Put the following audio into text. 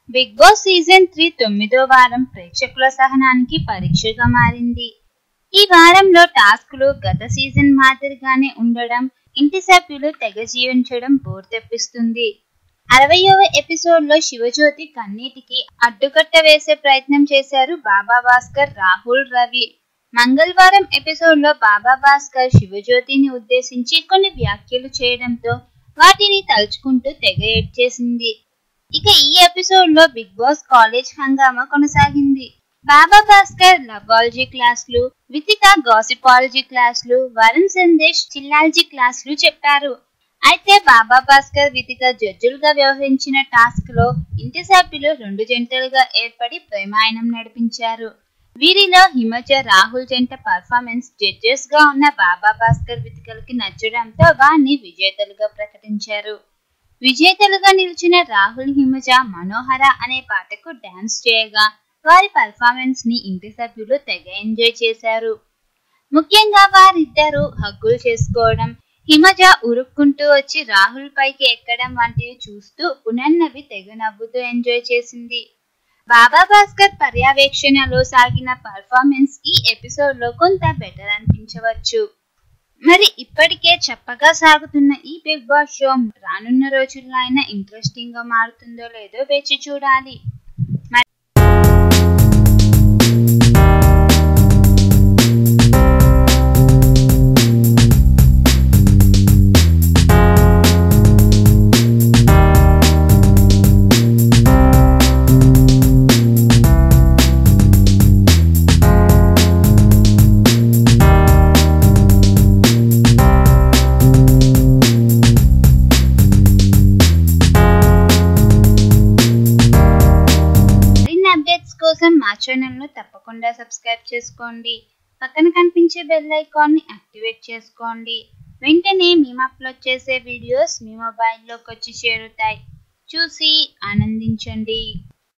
Big boss season 3 9వ వారం ప్రేక్షకుల సహనానికి పరీక్షగా మారింది. ఈ వారంలో టాస్కులు గత సీజన్ మాదిరిగానే ఉండడం, ఇంటి సభ్యులు తెగ జీవించడం బోర్ తెప్పిస్తుంది. 60వ ఎపిసోడ్లో శివజ్యోతి కన్నీటికి అడ్డుకట్ట వేసే ప్రయత్నం చేశారు బాబా భాస్కర్, రాహుల్, రవి. మంగళవారం ఎపిసోడ్లో బాబా భాస్కర్ శివజ్యోతిని ఉద్దేశించి కొన్ని వ్యాఖ్యలు చేయడంతో వాటిని తలుచుకుంటూ తెగ ఏడ్చేసింది. ఇక ఈ ఎపిసోడ్లో బిగ్ బాస్ కాలేజ్ హంగామా కొనసాగింది. బాబా భాస్కర్ లవాలజీ క్లాసులు, వితిక గాసిపాలజీ క్లాసులు, వరుణ్ సందేశ్ చిల్లాలజీ క్లాసులు చెప్పారు. అయితే బాబా భాస్కర్, వితిక జడ్జిలుగా వ్యవహరించిన టాస్క్ లో ఇంటి సభ్యులు 2 జంటలుగా ఏర్పడి ప్రేమాయణం నడిపించారు. వీరిలో హిమజ, రాహుల్ జంట పర్ఫార్మెన్స్ జడ్జెస్ గా ఉన్న బాబా భాస్కర్, వితికలకి నచ్చడంతో వారిని విజేతలుగా ప్రకటించారు. విజేతలుగా నిలిచిన రాహుల్, హిమజ మనోహర అనే పాటకు డాన్స్ చేయగా వారి పర్ఫార్మెన్స్ ని ఇంటి సభ్యులు తెగ ఎంజాయ్ చేశారు. ముఖ్యంగా వారిద్దరూ హగ్గులు చేసుకోవడం, హిమజ ఉరుక్కుంటూ వచ్చి రాహుల్ పైకి ఎక్కడం వంటివి చూస్తూ పునర్నవి తెగ నవ్వుతూ ఎంజాయ్ చేసింది. బాబా భాస్కర్ పర్యవేక్షణలో సాగిన పర్ఫార్మెన్స్ ఈ ఎపిసోడ్ లో కొంత బెటర్ అనిపించవచ్చు. మరి ఇప్పటికే చప్పగా సాగుతున్న ఈ బిగ్ బాస్ షో రానున్న రోజుల్లో అయినా ఇంట్రెస్టింగ్ గా మారుతుందో లేదో వేచి చూడాలి. కోసం మా ఛానల్ను తప్పకుండా సబ్స్క్రైబ్ చేసుకోండి. పక్కన కనిపించే బెల్ ఐకాన్ని యాక్టివేట్ చేసుకోండి. వెంటనే మేము అప్లోడ్ చేసే వీడియోస్ మీ మొబైల్లోకి వచ్చి చేరుతాయి. చూసి ఆనందించండి.